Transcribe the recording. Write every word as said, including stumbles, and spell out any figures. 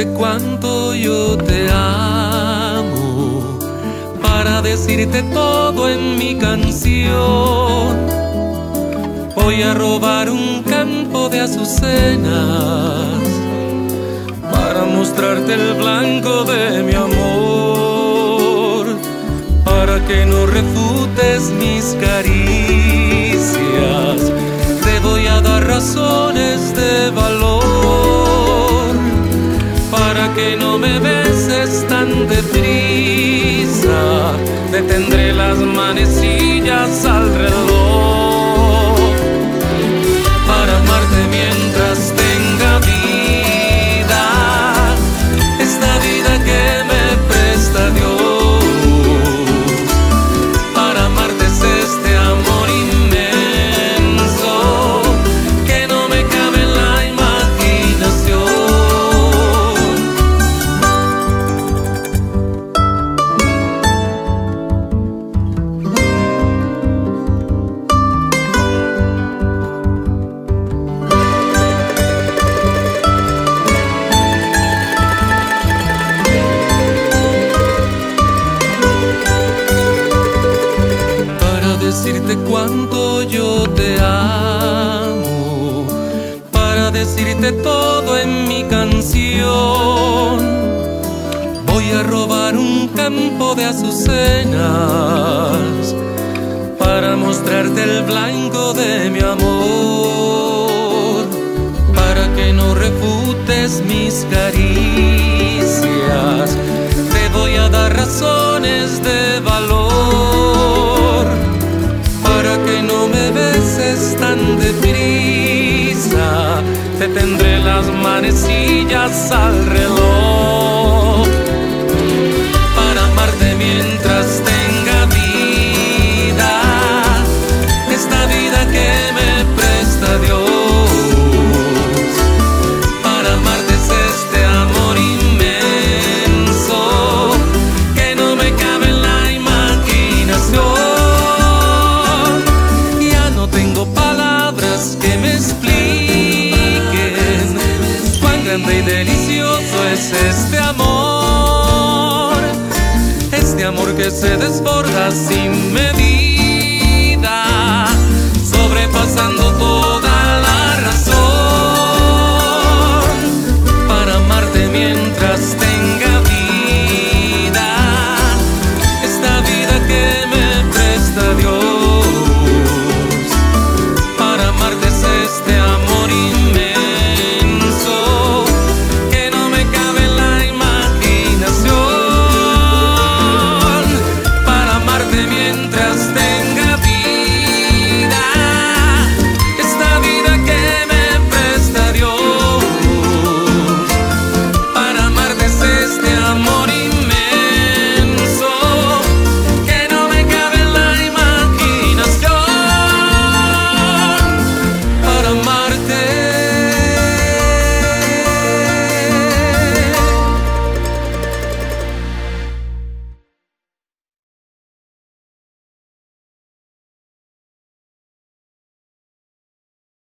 decirte cuánto yo te amo, para decirte todo en mi canción. Voy a robar un campo de azucenas para mostrarte el blanco de mi amor, para que no refutes mis caricias. Te voy a dar razones de valor, para que no me beses tan deprisa. Detendré las manecillas al reloj, para amarte mientras tenga vida, esta vida que me presta Dios. Para amarte es este amor inmenso que no me cabe en la decirte cuánto yo te amo, para decirte todo en mi canción. Voy a robar un campo de azucenas para mostrarte el blanco de mi amor, para que no refutes mis caricias. Te voy a dar razones de valor, para que no me beses tan deprisa. Te tendré las manecillas al reloj, para amarte mientras tenga vida, esta vida que me presta Dios. Para amarte es este amor inmenso que no me cabe en la imaginación. Que me expliquen cuán grande y delicioso es este amor, este amor que se desborda sin medida.